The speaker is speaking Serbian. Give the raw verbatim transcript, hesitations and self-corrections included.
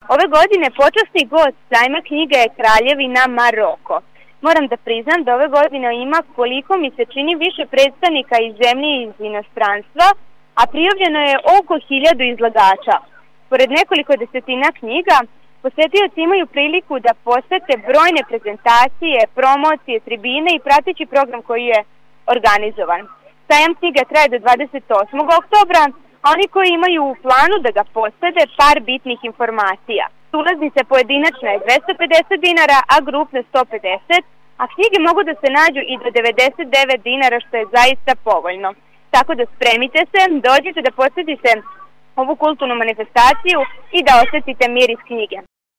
Ove godine počasni gost sajma knjige je Kraljevina Maroko. Moram da priznam da ove godine ima, koliko mi se čini, više predstavnika iz zemlje i iz inostranstva, a prijavljeno je oko hiljadu izlagača. Pored nekoliko desetina knjiga, posetioci imaju priliku da posete brojne prezentacije, promocije, tribine i prateći program koji je organizovan. Sajam knjiga traje do dvadeset osmog oktobra, a oni koji imaju u planu da ga posete, par bitnih informacija. Ulaznica pojedinačna je dvesta pedeset dinara, a grupna sto pedeset, a knjige mogu da se nađu i do devedeset devet dinara, što je zaista povoljno. Tako da spremite se, dođite da posetite ovu kulturnu manifestaciju i da osetite miris knjige.